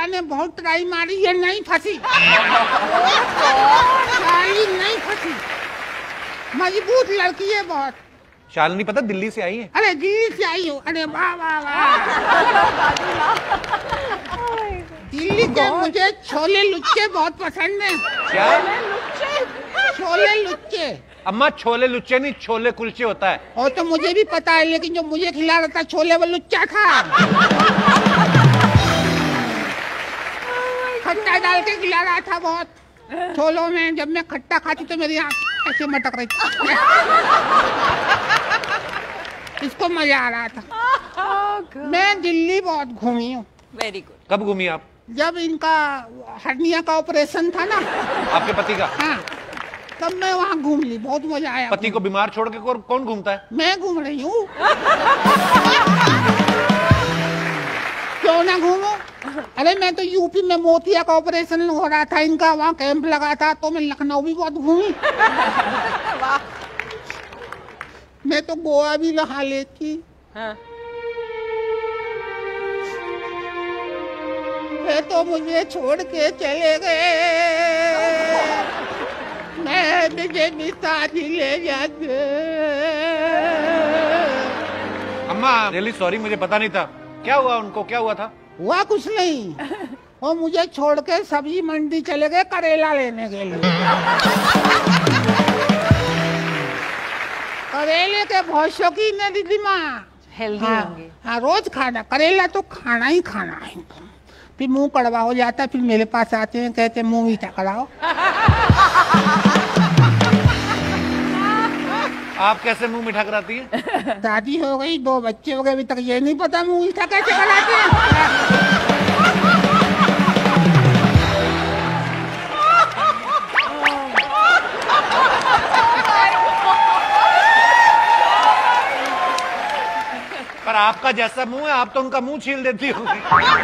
लुच्चा ने बहुत ट्राई मारी, ये नहीं फंसी। नहीं फंसी, मजबूत लड़की है बहुत। शालिनी पता दिल्ली से आई है? अरे दिल्ली से आई हो? अरे वाह वाह वाह। दिल्ली के मुझे छोले लुच्चे बहुत पसंद है। क्या? छोले लुच्चे। अम्मा छोले लुच्चे नहीं, छोले कुलचे होता है। और तो मुझे भी पता है, लेकिन जो मुझे खिला रहा था छोले वो लुच्चा था। खट्टा डाल के खिला रहा था बहुत छोलों में। जब मैं खट्टा खाती तो मेरी आँख ऐसे मटक रही थी। इसको मजा आ रहा था। मैं दिल्ली बहुत घूमी हूँ। Very good. कब घूमी आप? जब इनका हर्निया का ऑपरेशन था ना, आपके पति का? हाँ, तब मैं वहाँ घूम ली, बहुत मजा आया। पति को बीमार छोड़ के कौन घूमता है? मैं घूम रही हूँ। क्यों ना घूमो? अरे मैं तो यूपी में मोतिया का ऑपरेशन हो रहा था इनका, वहाँ कैंप लगा था, तो मैं लखनऊ भी बहुत घूमी। मैं तो गोवा भी नहा लेती। हाँ। मैं तो मुझे छोड़ के चले गए, मैं मुझे भी शादी ले जाते। अम्मा रियली सॉरी, मुझे पता नहीं था। क्या हुआ उनको, क्या हुआ था? हुआ कुछ नहीं, वो मुझे छोड़ के सब्जी मंडी चले गए करेला लेने के लिए। करेले के बहुत शौकीन है दीदी माँ। हेल्दी होंगे। हाँ, रोज खाना करेला तो खाना ही खाना है। फिर मुंह कड़वा हो जाता है, फिर मेरे पास आते हैं, कहते हैं मुंह मीठा कराओ। आप कैसे मुंह मीठा कराती हैं? शादी हो गई, 2 बच्चे हो गए, अभी तक ये नहीं पता मुंह मीठा कैसे कराते हैं। पर आपका जैसा मुंह है, आप तो उनका मुंह छील देती होगी।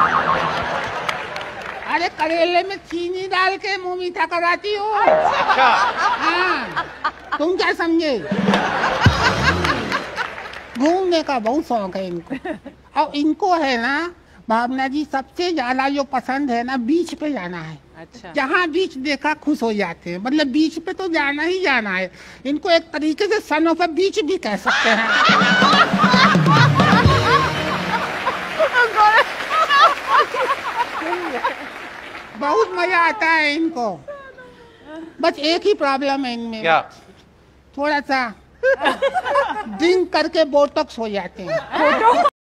अरे करेले में चीनी डाल के मुंह मीठा कराती हो। अच्छा। हाँ, तुम क्या समझे? घूमने का बहुत शौक है इनको। और इनको है ना भावना जी, सबसे ज्यादा जो पसंद है ना, बीच पे जाना है। अच्छा। जहाँ बीच देखा खुश हो जाते हैं। मतलब बीच पे तो जाना ही जाना है। इनको एक तरीके से सन ऑफ अ बीच भी कह सकते हैं। बहुत मजा आता है इनको। बस एक ही प्रॉब्लम है इनमें। क्या? थोड़ा सा ड्रिंक करके बोटॉक्स हो जाते हैं।